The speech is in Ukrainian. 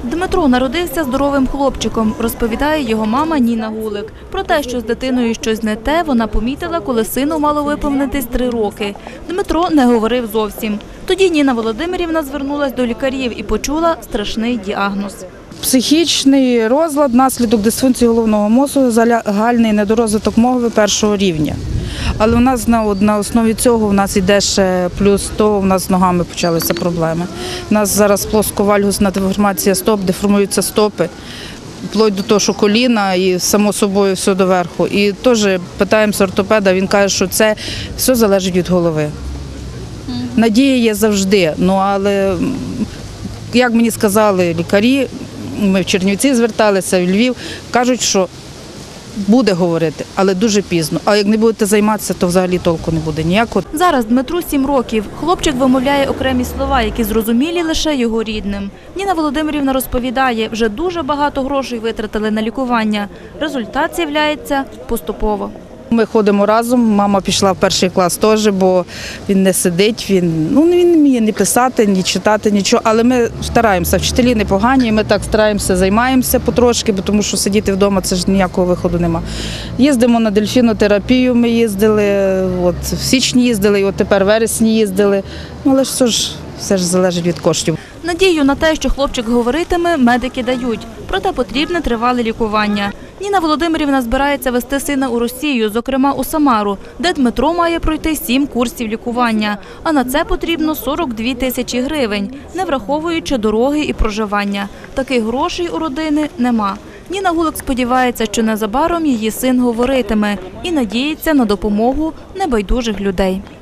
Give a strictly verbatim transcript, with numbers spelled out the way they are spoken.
Дмитро народився здоровим хлопчиком, розповідає його мама Ніна Гулик. Про те, що з дитиною щось не те, вона помітила, коли сину мало виповнитись три роки. Дмитро не говорив зовсім. Тоді Ніна Володимирівна звернулась до лікарів і почула страшний діагноз. Психічний розлад внаслідок дисфункції головного мозку, загальний недорозвиток мови першого рівня. Але у нас на, на основі цього у нас йде ще плюс того, у нас з ногами почалися проблеми. У нас зараз плосковальгусна деформація стоп, деформуються стопи, вплоть до того, що коліна і само собою все доверху. І теж питаємося ортопеда, він каже, що це все залежить від голови. Надія є завжди, ну але, як мені сказали лікарі, ми в Чернівці зверталися, в Львів, кажуть, що буде говорити, але дуже пізно. А як не будете займатися, то взагалі толку не буде ніякого. Зараз Дмитру сім років. Хлопчик вимовляє окремі слова, які зрозумілі лише його рідним. Ніна Володимирівна розповідає, вже дуже багато грошей витратили на лікування. Результат з'являється поступово. Ми ходимо разом, мама пішла в перший клас теж, бо він не сидить, він, ну, він не вміє ні писати, ні читати, нічого. Але ми стараємося, вчителі непогані, ми так стараємося, займаємося потрошки, бо тому що сидіти вдома – це ж ніякого виходу нема. Їздимо на дельфінотерапію, ми їздили, от, в січні їздили, і от тепер в вересні їздили. Ну, але ж все ж, все ж залежить від коштів. Надію на те, що хлопчик говоритиме, медики дають. Проте потрібне тривале лікування. Ніна Володимирівна збирається вести сина у Росію, зокрема у Самару, де Дмитро має пройти сім курсів лікування. А на це потрібно сорок дві тисячі гривень, не враховуючи дороги і проживання. Таких грошей у родини нема. Ніна Гулик сподівається, що незабаром її син говоритиме і надіється на допомогу небайдужих людей.